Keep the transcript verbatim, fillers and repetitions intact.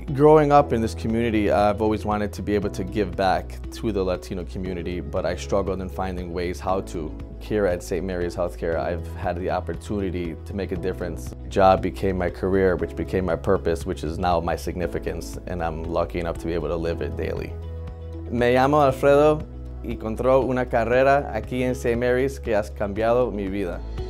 Growing up in this community, I've always wanted to be able to give back to the Latino community, but I struggled in finding ways how to. Here at Saint Mary's Healthcare, I've had the opportunity to make a difference. Job became my career, which became my purpose, which is now my significance, and I'm lucky enough to be able to live it daily. Me llamo Alfredo y encontró una carrera aquí en Saint Mary's que has cambiado mi vida.